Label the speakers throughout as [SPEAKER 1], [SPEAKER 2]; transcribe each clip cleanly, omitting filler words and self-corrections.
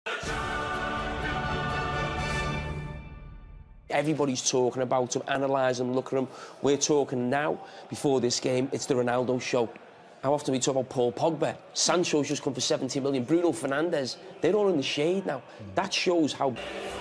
[SPEAKER 1] Everybody's talking about him, analysing him, looking at him. We're talking now, before this game, it's the Ronaldo show. How often we talk about Paul Pogba? Sancho's just come for 70 million. Bruno Fernandes, they're all in the shade now. That shows how...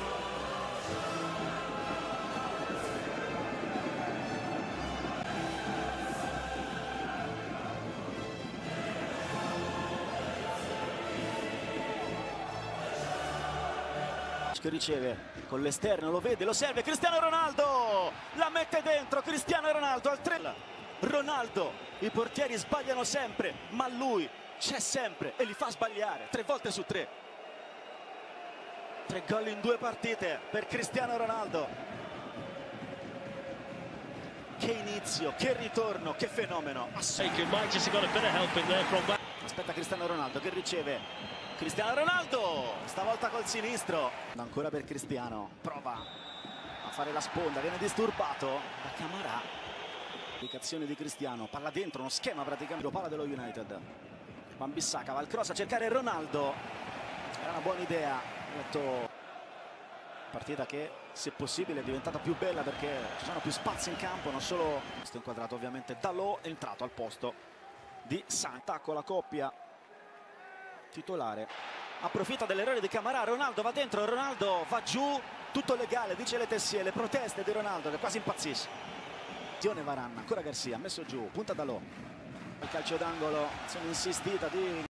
[SPEAKER 2] Che riceve con l'esterno, lo vede, lo serve, Cristiano Ronaldo la mette dentro, Cristiano Ronaldo al 3. Ronaldo, i portieri sbagliano sempre, ma lui c'è sempre e li fa sbagliare 3 volte su 3. 3 gol in 2 partite per Cristiano Ronaldo. Che inizio, che ritorno, che fenomeno. Aspetta Cristiano Ronaldo che riceve. Cristiano Ronaldo, stavolta col sinistro. Ancora per Cristiano, prova a fare la sponda, viene disturbato da Camarà. Indicazione di Cristiano, palla dentro, uno schema praticamente, palla dello United. Wan-Bissaka va al cross a cercare Ronaldo. Era una buona idea. Partita che, se possibile, è diventata più bella perché ci sono più spazi in campo, non solo. Questo inquadrato ovviamente Dalot, è entrato al posto di Santa con la coppia titolare. Approfitta dell'errore di Camarà, Ronaldo va dentro, Ronaldo va giù, tutto legale, dice le tessie, le proteste di Ronaldo che quasi impazzisce. Varanna, ancora Garcia, messo giù, punta Dalot. Il calcio d'angolo, azione insistita di